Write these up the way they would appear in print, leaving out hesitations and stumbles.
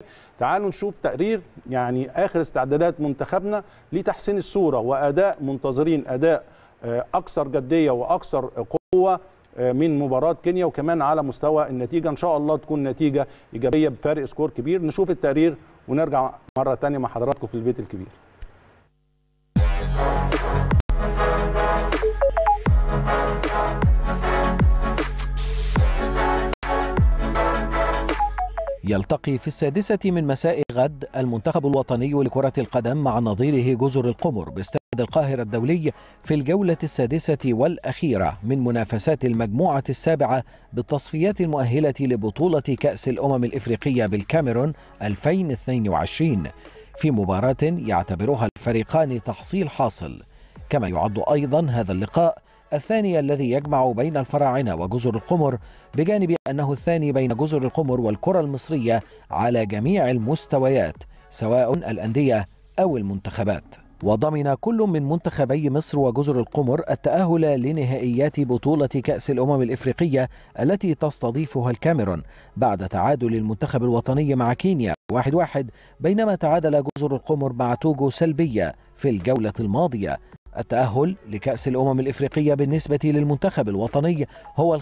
تعالوا نشوف تقرير يعني آخر استعدادات منتخبنا لتحسين الصورة وأداء منتظرين أداء أكثر جدية وأكثر قوة من مباراة كينيا، وكمان على مستوى النتيجة إن شاء الله تكون نتيجة إيجابية بفارق سكور كبير. نشوف التقرير ونرجع مرة تانية مع حضراتكم في البيت الكبير. يلتقي في 6 من مساء غد المنتخب الوطني لكرة القدم مع نظيره جزر القمر باستاد القاهرة الدولي في الجولة 6 والأخيرة من منافسات المجموعة 7 بالتصفيات المؤهلة لبطولة كأس الأمم الإفريقية بالكاميرون 2022 في مباراة يعتبرها الفريقان تحصيل حاصل. كما يعد أيضا هذا اللقاء الثاني الذي يجمع بين الفراعنة وجزر القمر، بجانب أنه الثاني بين جزر القمر والكرة المصرية على جميع المستويات سواء الأندية أو المنتخبات. وضمن كل من منتخبي مصر وجزر القمر التأهل لنهائيات بطولة كأس الأمم الإفريقية التي تستضيفها الكاميرون بعد تعادل المنتخب الوطني مع كينيا 1-1، بينما تعادل جزر القمر مع توجو سلبية في الجولة الماضية. التأهل لكأس الأمم الإفريقية بالنسبة للمنتخب الوطني هو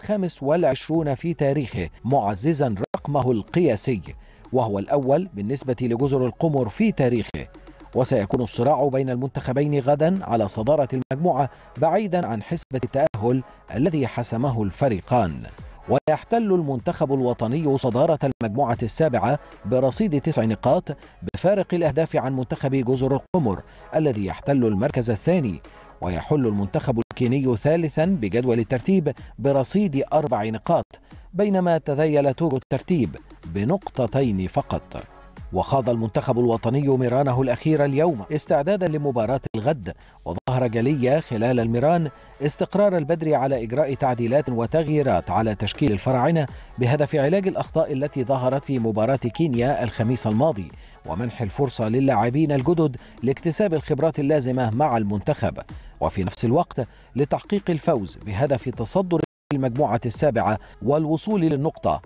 25 في تاريخه، معززا رقمه القياسي، وهو الأول بالنسبة لجزر القمر في تاريخه. وسيكون الصراع بين المنتخبين غدا على صدارة المجموعة بعيدا عن حسبة التأهل الذي حسمه الفريقان. ويحتل المنتخب الوطني صدارة المجموعة 7 برصيد 9 نقاط بفارق الأهداف عن منتخب جزر القمر الذي يحتل المركز الثاني. ويحل المنتخب الكيني ثالثا بجدول الترتيب برصيد 4 نقاط، بينما تذيل توجو الترتيب بنقطتين فقط. وخاض المنتخب الوطني ميرانه الأخير اليوم استعدادا لمباراة الغد، وظهر جليا خلال الميران استقرار البدري على إجراء تعديلات وتغييرات على تشكيل الفراعنة بهدف علاج الأخطاء التي ظهرت في مباراة كينيا الخميس الماضي، ومنح الفرصة للاعبين الجدد لاكتساب الخبرات اللازمة مع المنتخب، وفي نفس الوقت لتحقيق الفوز بهدف تصدر المجموعة 7 والوصول للنقطة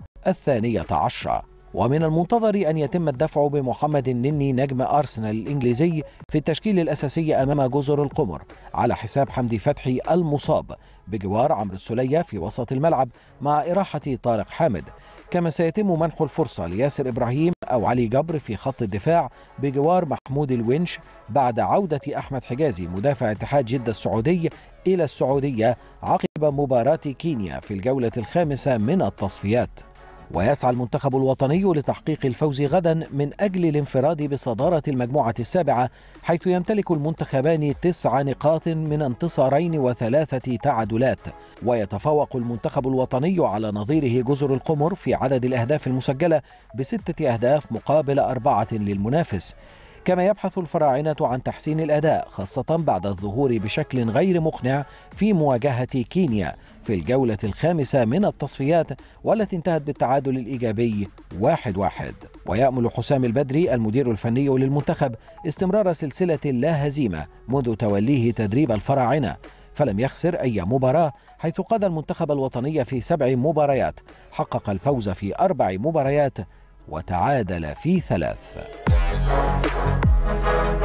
12. ومن المنتظر أن يتم الدفع بمحمد النني نجم أرسنال الإنجليزي في التشكيل الأساسي أمام جزر القمر على حساب حمدي فتحي المصاب، بجوار عمرو السولية في وسط الملعب مع إراحة طارق حامد. كما سيتم منح الفرصة لياسر إبراهيم أو علي جبر في خط الدفاع بجوار محمود الونش بعد عودة أحمد حجازي مدافع اتحاد جدة السعودي إلى السعودية عقب مباراة كينيا في الجولة 5 من التصفيات. ويسعى المنتخب الوطني لتحقيق الفوز غدا من أجل الانفراد بصدارة المجموعة 7، حيث يمتلك المنتخبان 9 نقاط من انتصارين و3 تعادلات. ويتفوق المنتخب الوطني على نظيره جزر القمر في عدد الأهداف المسجلة ب6 أهداف مقابل 4 للمنافس. كما يبحث الفراعنة عن تحسين الأداء خاصة بعد الظهور بشكل غير مقنع في مواجهة كينيا في الجولة 5 من التصفيات والتي انتهت بالتعادل الإيجابي 1-1. ويأمل حسام البدري المدير الفني للمنتخب استمرار سلسلة لا هزيمة منذ توليه تدريب الفراعنة، فلم يخسر أي مباراة، حيث قاد المنتخب الوطني في 7 مباريات، حقق الفوز في 4 مباريات وتعادل في 3.